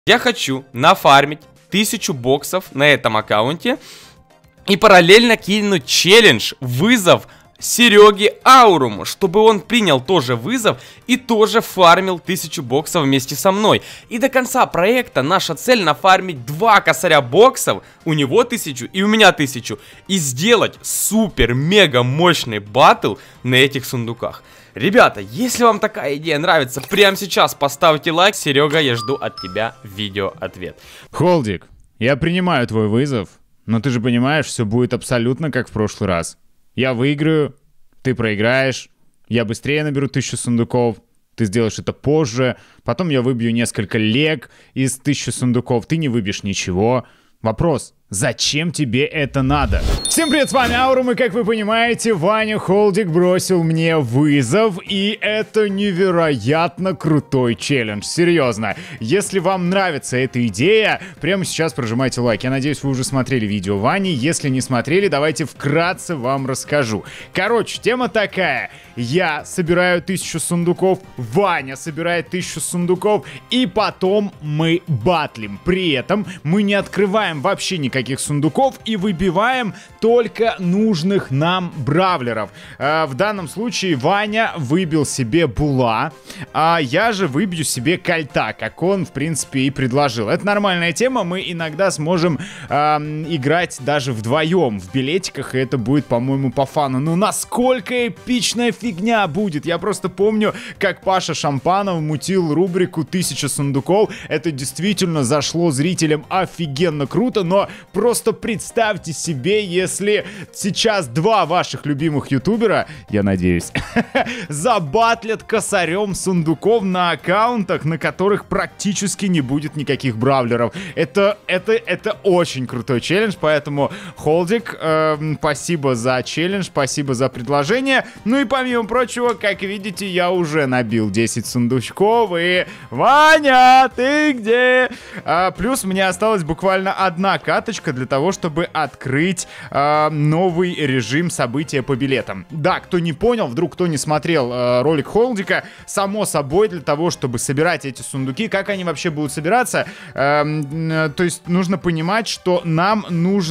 Я хочу нафармить 1000 боксов на этом аккаунте и параллельно кинуть челлендж, вызов Сереге Ауруму, чтобы он принял тоже вызов и тоже фармил 1000 боксов вместе со мной. И до конца проекта наша цель нафармить 2 косаря боксов, у него 1000 и у меня 1000, и сделать супер мега мощный баттл на этих сундуках. Ребята, если вам такая идея нравится, прямо сейчас поставьте лайк. Серега, я жду от тебя видео-ответ. Холдик, я принимаю твой вызов, но ты же понимаешь, все будет абсолютно как в прошлый раз. Я выиграю, ты проиграешь, я быстрее наберу 1000 сундуков, ты сделаешь это позже, потом я выбью несколько лег из 1000 сундуков, ты не выбьешь ничего. Вопрос, зачем тебе это надо? Всем привет, с вами Аурум, и как вы понимаете, Ваня Холдик бросил мне вызов, и это невероятно крутой челлендж, серьезно. Если вам нравится эта идея, прямо сейчас прожимайте лайк. Я надеюсь, вы уже смотрели видео Вани, если не смотрели, давайте вкратце вам расскажу. Короче, тема такая, я собираю 1000 сундуков, Ваня собирает 1000 сундуков, и потом мы батлим. При этом мы не открываем вообще никаких сундуков и выбиваем только нужных нам бравлеров. В данном случае Ваня выбил себе Була, а я же выбью себе Кольта, как он, в принципе, и предложил. Это нормальная тема, мы иногда сможем играть даже вдвоем в билетиках, и это будет, по-моему, по фану. Но насколько эпичная фигня будет! Я просто помню, как Паша Шампанов мутил рубрику 1000 сундуков. Это действительно зашло зрителям офигенно круто, но просто представьте себе, если сейчас 2 ваших любимых ютубера, я надеюсь, забатлят косарем сундуков на аккаунтах, на которых практически не будет никаких бравлеров. Это очень крутой челлендж, поэтому, Холдик, спасибо за челлендж, спасибо за предложение. Ну и помимо прочего, как видите, я уже набил 10 сундучков, и... Ваня, ты где? Плюс мне осталась буквально одна каточка для того, чтобы открыть новый режим события по билетам. Да, кто не понял, вдруг кто не смотрел ролик Холдика, само собой, для того, чтобы собирать эти сундуки, как они вообще будут собираться, то есть нужно понимать, что нам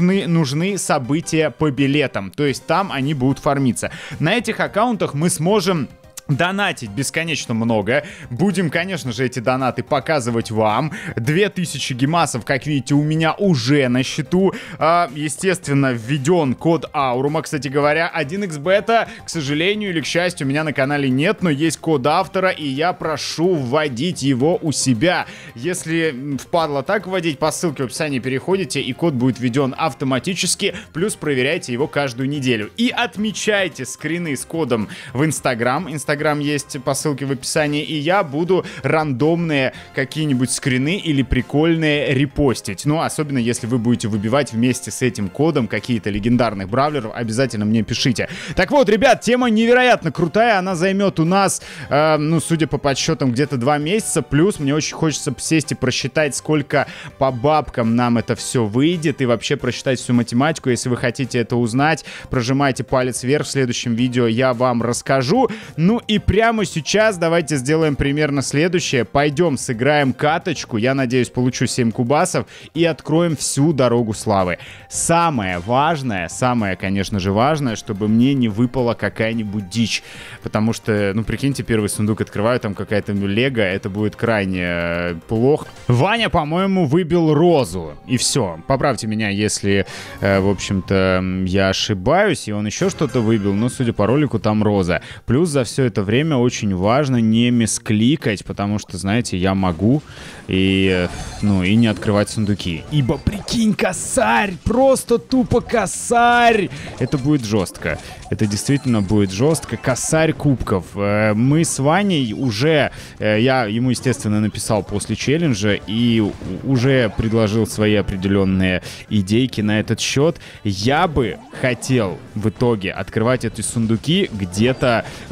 нужны события по билетам, то есть там они будут фармиться. На этих аккаунтах мы сможем донатить бесконечно много. Будем, конечно же, эти донаты показывать вам. 2000 гемасов, как видите, у меня уже на счету. Естественно, введен код Аурума. Кстати говоря, 1xbet, к сожалению или к счастью, у меня на канале нет, но есть код автора, и я прошу вводить его у себя. Если впадло так вводить, по ссылке в описании переходите, и код будет введен автоматически, плюс проверяйте его каждую неделю. И отмечайте скрины с кодом в Инстаграм. Инстаграм есть по ссылке в описании, и я буду рандомные какие-нибудь скрины или прикольные репостить. Ну, особенно если вы будете выбивать вместе с этим кодом какие-то легендарных бравлеров, обязательно мне пишите. Так вот, ребят, тема невероятно крутая, она займет у нас, ну, судя по подсчетам, где-то 2 месяца, плюс мне очень хочется сесть и просчитать, сколько по бабкам нам это все выйдет, и вообще просчитать всю математику. Если вы хотите это узнать, прожимайте палец вверх, в следующем видео я вам расскажу. Ну и прямо сейчас давайте сделаем примерно следующее. Пойдем сыграем каточку. Я надеюсь, получу 7 кубасов и откроем всю дорогу славы. Самое важное, конечно же, важное, чтобы мне не выпала какая-нибудь дичь. Потому что, ну, прикиньте, первый сундук открываю, там какая-то лего, это будет крайне плохо. Ваня, по-моему, выбил розу. И все. Поправьте меня, если, в общем-то, я ошибаюсь, и он еще что-то выбил. Но, судя по ролику, там роза. Плюс за все это время очень важно не мискликать, потому что, знаете, я могу и не открывать сундуки. Ибо, прикинь, косарь! Просто тупо косарь! Это будет жестко. Это действительно будет жестко. Косарь кубков. Мы с Ваней уже... Я ему, естественно, написал после челленджа и уже предложил свои определенные идейки на этот счет. Я бы хотел в итоге открывать эти сундуки где-то вместе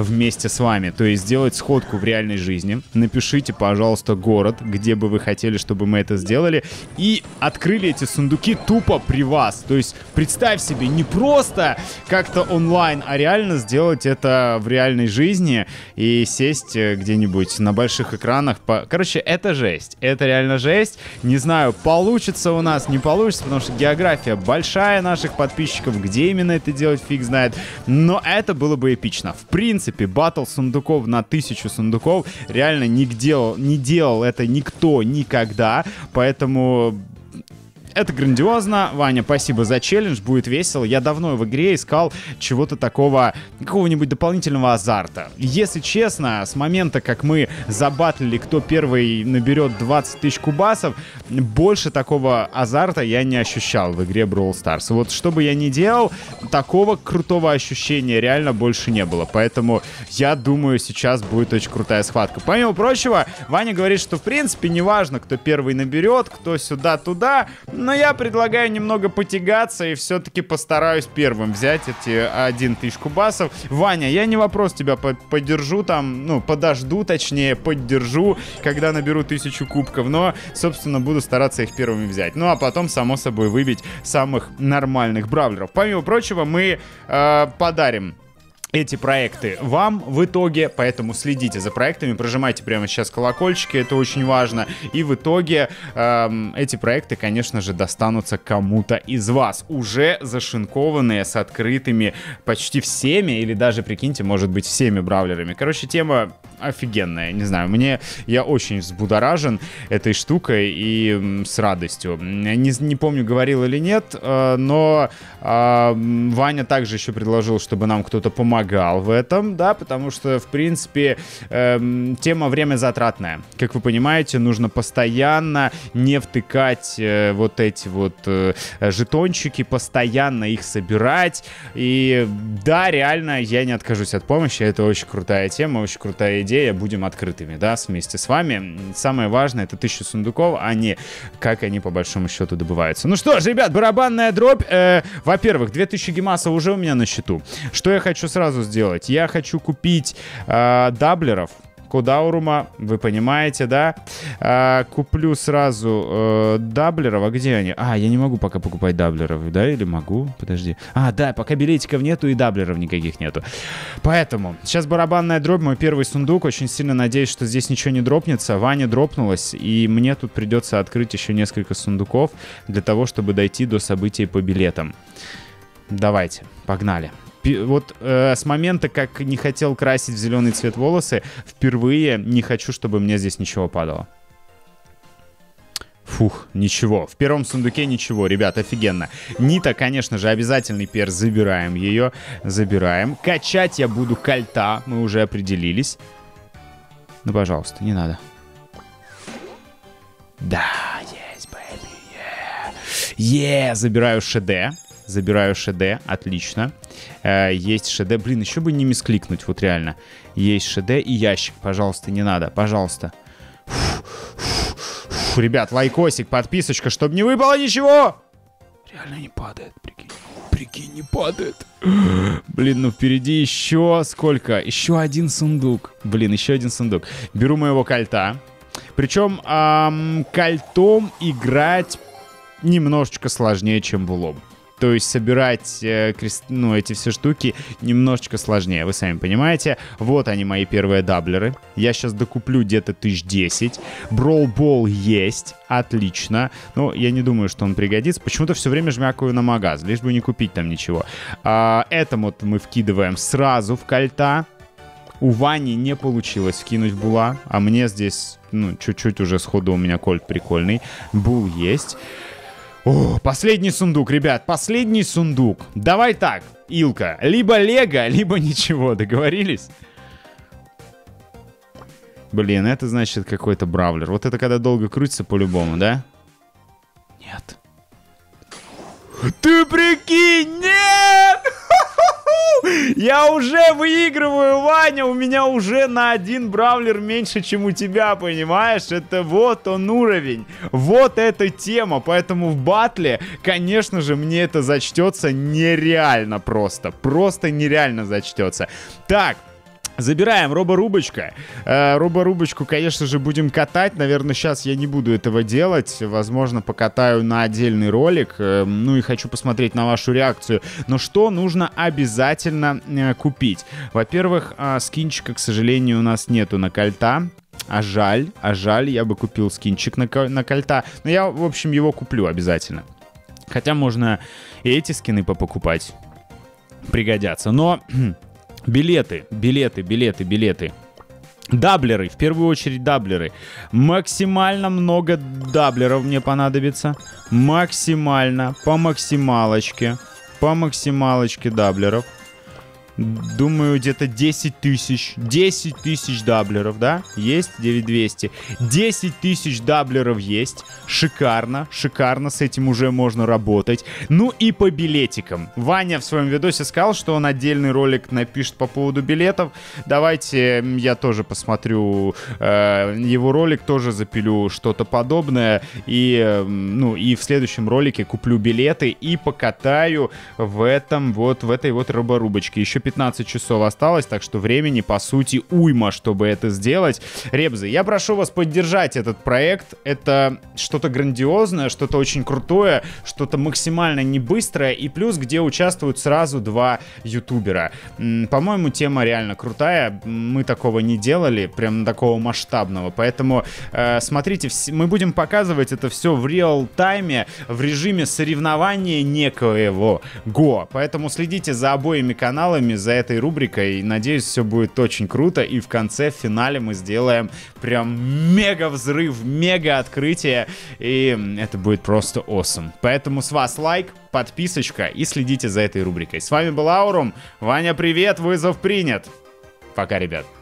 вместе с вами, то есть сделать сходку в реальной жизни. Напишите, пожалуйста, город, где бы вы хотели, чтобы мы это сделали, и открыли эти сундуки тупо при вас. То есть представь себе, не просто как-то онлайн, а реально сделать это в реальной жизни и сесть где-нибудь на больших экранах. Короче, это жесть. Это реально жесть. Не знаю, получится у нас, не получится, потому что география большая наших подписчиков. Где именно это делать, фиг знает. Но это было бы эпично. В принципе, батл сундуков на 1000 сундуков реально не делал это никто никогда. Поэтому... это грандиозно. Ваня, спасибо за челлендж, будет весело. Я давно в игре искал чего-то такого, какого-нибудь дополнительного азарта. Если честно, с момента, как мы забатлили, кто первый наберет 20 тысяч кубасов, больше такого азарта я не ощущал в игре Brawl Stars. Вот что бы я ни делал, такого крутого ощущения реально больше не было. Поэтому я думаю, сейчас будет очень крутая схватка. Помимо прочего, Ваня говорит, что в принципе неважно, кто первый наберет, кто сюда-туда. Но я предлагаю немного потягаться и все-таки постараюсь первым взять эти 1000 кубасов. Ваня, я не вопрос, тебя поддержу там, ну, подожду, точнее, поддержу, когда наберу 1000 кубков. Но, собственно, буду стараться их первыми взять. Ну, а потом, само собой, выбить самых нормальных бравлеров. Помимо прочего, мы подарим эти проекты вам в итоге, поэтому следите за проектами, прожимайте прямо сейчас колокольчики, это очень важно, и в итоге эти проекты, конечно же, достанутся кому-то из вас, уже зашинкованные с открытыми почти всеми, или даже, прикиньте, может быть, всеми бравлерами. Короче, тема офигенная, не знаю, я очень взбудоражен этой штукой и с радостью. Не помню, говорил или нет, но Ваня также еще предложил, чтобы нам кто-то помогал в этом, да, потому что, в принципе, тема время затратная. Как вы понимаете, нужно постоянно не втыкать вот эти вот жетончики, постоянно их собирать. И да, реально, я не откажусь от помощи, это очень крутая тема, очень крутая идея, будем открытыми, да, вместе с вами. Самое важное — это 1000 сундуков, а не как они по большому счету добываются. Ну что ж, ребят, барабанная дробь. Во-первых, 2000 гемасов уже у меня на счету. Что я хочу сразу сделать? Я хочу купить даблеров. Код Аурума, вы понимаете, да? Куплю сразу даблеров. А где они? Я не могу пока покупать даблеров, да? Или могу? Подожди. Да, пока билетиков нету и даблеров никаких нету. Поэтому сейчас барабанная дробь, мой первый сундук. Очень сильно надеюсь, что здесь ничего не дропнется. Ваня дропнулась, и мне тут придется открыть еще несколько сундуков для того, чтобы дойти до событий по билетам. Давайте, погнали. Вот с момента, как не хотел красить в зеленый цвет волосы, впервые не хочу, чтобы мне здесь ничего падало. Фух, ничего. В первом сундуке ничего, ребят, офигенно. Нита, конечно же, обязательный перс. Забираем ее. Забираем. Качать я буду кольта. Мы уже определились. Ну, пожалуйста, не надо. Да, есть, бэйби. Забираю ШД. Забираю ШД, отлично. Есть ШД. Блин, еще бы не мискликнуть, вот реально. Есть ШД и ящик, пожалуйста, не надо, пожалуйста. Ребят, лайкосик, подписочка, чтобы не выпало ничего. Реально не падает, прикинь. Прикинь, не падает. Блин, ну впереди еще сколько? Еще один сундук. Блин, еще один сундук. Беру моего кольта. Причем кольтом играть немножечко сложнее, чем булом. То есть собирать эти все штуки немножечко сложнее, вы сами понимаете. Вот они, мои первые даблеры. Я сейчас докуплю где-то 1010. Brawl Ball есть, отлично. Но я не думаю, что он пригодится. Почему-то все время жмякаю на магаз, лишь бы не купить там ничего. Это вот мы вкидываем сразу в кольта. У Вани не получилось вкинуть була, а мне здесь, чуть-чуть уже сходу у меня кольт прикольный. Бул есть. О, последний сундук, ребят, последний сундук. Давай так, Илка, либо Лего, либо ничего, договорились? Блин, это значит какой-то бравлер. Вот это когда долго крутится по-любому, да? Нет. Ты прикинь, нет! Я уже выигрываю, Ваня, у меня уже на 1 бравлер меньше, чем у тебя, понимаешь? Это вот он уровень, вот эта тема, поэтому в батле, конечно же, мне это зачтется нереально просто нереально зачтется. Так. Забираем роборубочка. Роборубочку, конечно же, будем катать. Наверное, сейчас я не буду этого делать. Возможно, покатаю на отдельный ролик. Ну и хочу посмотреть на вашу реакцию. Но что нужно обязательно купить? Во-первых, скинчика, к сожалению, у нас нету на кольта. А жаль, я бы купил скинчик на кольта. Но я, в общем, его куплю обязательно. Хотя можно и эти скины попокупать. Пригодятся. Но... Билеты. Даблеры, в первую очередь даблеры. Максимально много даблеров мне понадобится. Максимально, по максималочке даблеров. Думаю, где-то 10 тысяч даблеров, да? Есть 9200. 10 тысяч даблеров есть. Шикарно, с этим уже можно работать. Ну и по билетикам. Ваня в своем видосе сказал, что он отдельный ролик напишет по поводу билетов. Давайте я тоже посмотрю его ролик, тоже запилю что-то подобное. И в следующем ролике куплю билеты и покатаю в этой роборубочке. Еще 15 часов осталось, так что времени, по сути, уйма, чтобы это сделать. Ребзы, я прошу вас поддержать этот проект. Это что-то грандиозное, что-то очень крутое, что-то максимально не быстрое, и плюс, где участвуют сразу 2 ютубера. По-моему, тема реально крутая. Мы такого не делали, прям такого масштабного. Поэтому смотрите, мы будем показывать это все в реал-тайме, в режиме соревнования некоего. Поэтому следите за обоими каналами, за этой рубрикой. Надеюсь, все будет очень круто. И в конце, в финале мы сделаем прям мега взрыв, мега открытие. И это будет просто awesome. Поэтому с вас лайк, подписочка и следите за этой рубрикой. С вами был Аурум. Ваня, привет, вызов принят. Пока, ребят.